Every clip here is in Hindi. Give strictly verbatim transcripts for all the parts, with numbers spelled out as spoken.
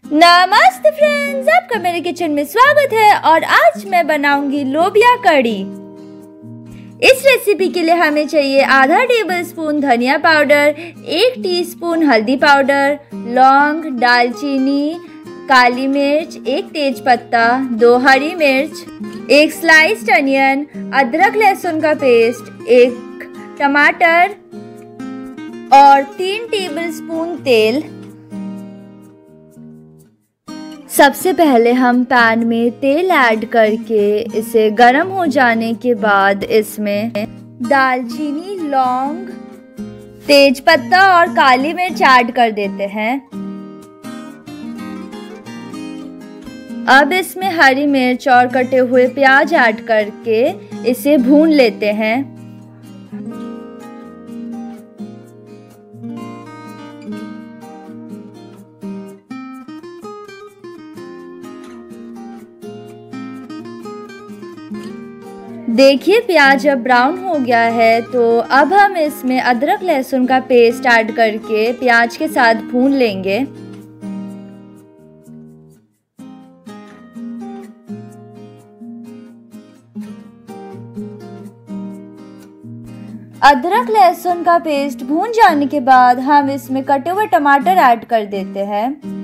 नमस्ते फ्रेंड्स, आपका मेरे किचन में स्वागत है। और आज मैं बनाऊंगी लोबिया कड़ी। इस रेसिपी के लिए हमें चाहिए आधा टेबल स्पून धनिया पाउडर, एक टीस्पून हल्दी पाउडर, लौंग, दालचीनी, काली मिर्च, एक तेज पत्ता, दो हरी मिर्च, एक स्लाइस्ड अनियन, अदरक लहसुन का पेस्ट, एक टमाटर और तीन टेबलस्पून तेल। सबसे पहले हम पैन में तेल ऐड करके इसे गर्म हो जाने के बाद इसमें दालचीनी, लौंग, तेज पत्ता और काली मिर्च ऐड कर देते हैं। अब इसमें हरी मिर्च और कटे हुए प्याज ऐड करके इसे भून लेते हैं। देखिए प्याज अब ब्राउन हो गया है, तो अब हम इसमें अदरक लहसुन का पेस्ट ऐड करके प्याज के साथ भून लेंगे। अदरक लहसुन का पेस्ट भून जाने के बाद हम इसमें कटे हुए टमाटर ऐड कर देते हैं।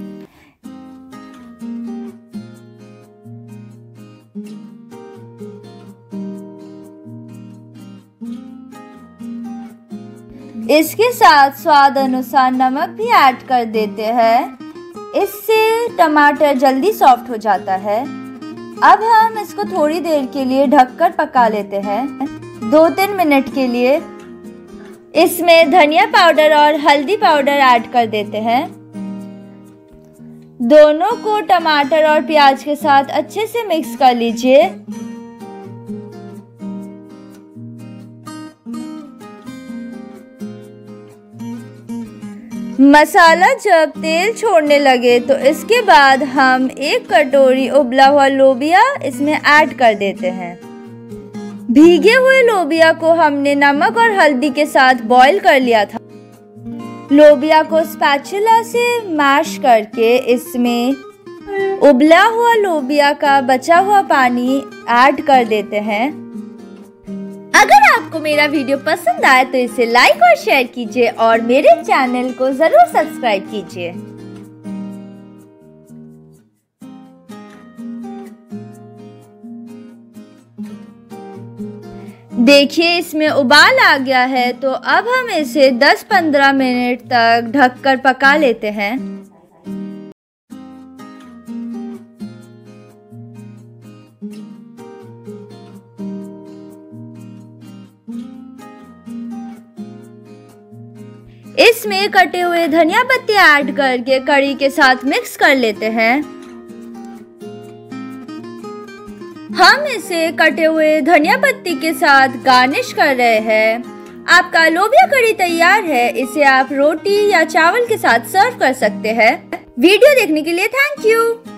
इसके साथ स्वाद अनुसार नमक भी ऐड कर देते हैं। इससे टमाटर जल्दी सॉफ्ट हो जाता है। अब हम इसको थोड़ी देर के लिए ढककर पका लेते हैं, दो तीन मिनट के लिए। इसमें धनिया पाउडर और हल्दी पाउडर ऐड कर देते हैं। दोनों को टमाटर और प्याज के साथ अच्छे से मिक्स कर लीजिए। मसाला जब तेल छोड़ने लगे तो इसके बाद हम एक कटोरी उबला हुआ लोबिया इसमें ऐड कर देते हैं। भीगे हुए लोबिया को हमने नमक और हल्दी के साथ बॉईल कर लिया था। लोबिया को स्पैचुला से मैश करके इसमें उबला हुआ लोबिया का बचा हुआ पानी ऐड कर देते हैं। अगर आपको मेरा वीडियो पसंद आए तो इसे लाइक और शेयर कीजिए और मेरे चैनल को जरूर सब्सक्राइब कीजिए। देखिए इसमें उबाल आ गया है, तो अब हम इसे दस पंद्रह मिनट तक ढककर पका लेते हैं। इसमें कटे हुए धनिया पत्ते ऐड करके कड़ी के साथ मिक्स कर लेते हैं। हम इसे कटे हुए धनिया पत्ती के साथ गार्निश कर रहे हैं। आपका लोबिया कड़ी तैयार है। इसे आप रोटी या चावल के साथ सर्व कर सकते हैं। वीडियो देखने के लिए थैंक यू।